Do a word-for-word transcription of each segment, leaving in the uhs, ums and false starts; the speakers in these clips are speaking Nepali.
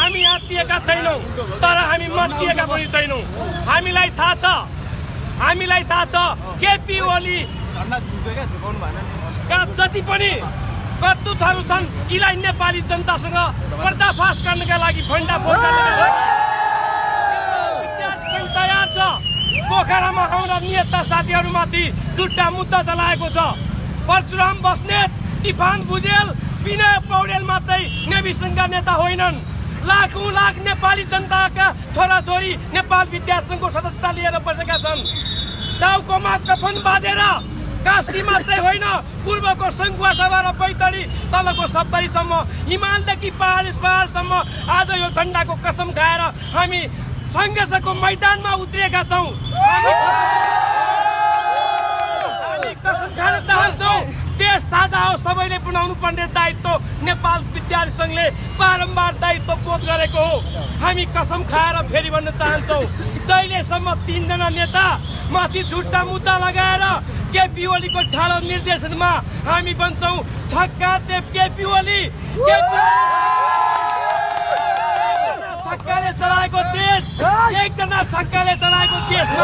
हामी आत्तिएका छैनौँ, तर हामी मत्तिएका पनि छैनौँ। हामीलाई थाहा छ हामीलाई थाहा छ केपी ओली का जति पनि करतुतहरू छन् यीलाई नेपाली जनतासँग पर्दाफास गर्नका लागि भण्डाफोर गर्नका लागि तयार छ। पोखरामा हाम्रा नेता साथीहरूमाथि झुट्टा मुद्दा चलाएको छ। परशुराम बस्नेत, टिफान भुजेल, विनय पौडेल मात्रै नेभी संघका नेता होइनन्। लाखौं लाख नेपाली जनताका छोराछोरी नेपाल विद्यार्थी संघको सदस्यता लिएर बसेका छन्। टाउकोमा कफन बाँधेर काशी मात्रै होइन, पूर्वको सङ्खुवा सभा र बैतडी, तलको सप्तरीसम्म, हिमालदेखि पहाड पहाडसम्म आज यो झन्डाको कसम खाएर हामी सङ्घर्षको मैदानमा उत्रिएका छौँ। हामी कसम खान चाहन्छौँ देश साझा हो, सबैले बनाउनु पर्ने दायित्व नेपाल विद्यार्थी संघले बारम्बार दायित्व बोध गरेको हो। हामी कसम खाएर फेरि भन्न चाहन्छौँ जहिलेसम्म तीनजना नेता माथि झुट्टा मुद्दा लगाएर केपी ओलीको ठाडो निर्देशनमा हामी बन्छौँ छक्का देव केपी ओली। छक्काले चलाएको देश, एकजना छक्काले चलाएको देशमा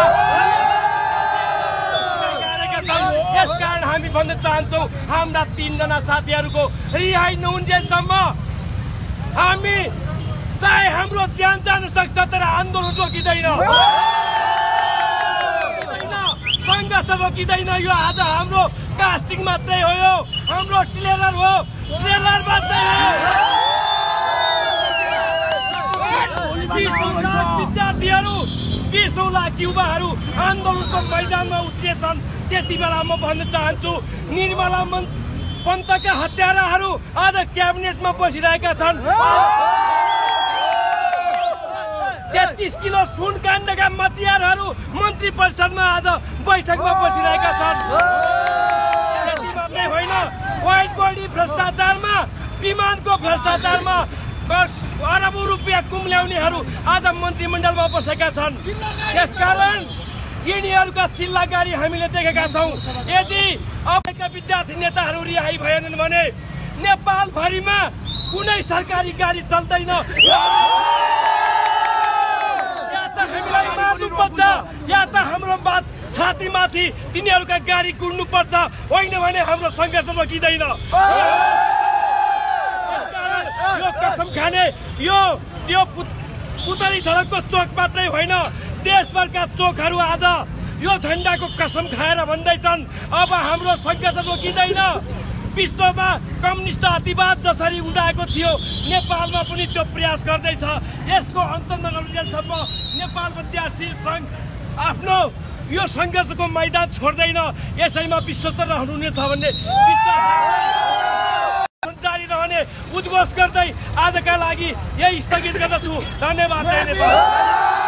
यसकारण हामी भन्न चाहन्छौँ हाम्रा तीनजना साथीहरूको रिहाई नहुन्जेलसम्म हामी चाहे हाम्रो ज्यान जान सक्छ तर आन्दोलन रोकिँदैन, सङ्घर्ष रोकिँदैन। यो आज हाम्रो कास्टिङ मात्रै हो, यो हाम्रो ट्रेलर हो, ट्रेलर मात्रै हो। बिसौँ लाख विद्यार्थीहरू, बिसौँ लाख युवाहरू आन्दोलनको मैदानमा उत्रिएछन्। त्यति बेला म भन्न चाहन्छु निर्मला पन्तका हत्याराहरू आज क्याबिनेटमा बसिरहेका छन्। तेत्तीस किलो सुन काण्डका मतियारहरू मन्त्री परिषदमा आज बैठकमा बसिरहेका छन्। त्यति मात्रै होइन, व्हाइट बडी भ्रष्टाचारमा, विमानको भ्रष्टाचारमा अरबौँ रुपियाँ कुम्ल्याउनेहरू आज मन्त्रीमण्डलमा बसेका छन्। त्यसकारण यिनीहरूका चिल्ला गाडी हामीले देखेका छौँ। यदि अबका विद्यार्थी नेताहरू रिहाई भएनन् भने नेपालभरिमा कुनै सरकारी गाडी चल्दैन। हामीलाई मार्नुपर्छ या त हाम्रो बात छातीमाथि तिनीहरूका गाडी कुर्नुपर्छ, होइन भने हाम्रो सङ्घर्ष रोकिँदैन। यो कसम खाने यो यो पुतली सडकको चोक मात्रै होइन, देशभरका चोकहरू आज यो झन्डाको कसम खाएर भन्दैछन् अब हाम्रो सङ्घर्ष रोकिँदैन। विश्वमा कम्युनिस्ट अतिवाद जसरी उदाएको थियो नेपालमा पनि त्यो प्रयास गर्दैछ। यसको अन्त नगरुन्जेलसम्म नेपाल विद्यार्थी सङ्घ आफ्नो यो सङ्घर्षको मैदान छोड्दैन। यसैमा विश्वस्त रहनुहुनेछ भन्ने विश्वास जारी रहने उद्घोष गर्दै आजका लागि यही स्थगित गर्दछु। धन्यवाद।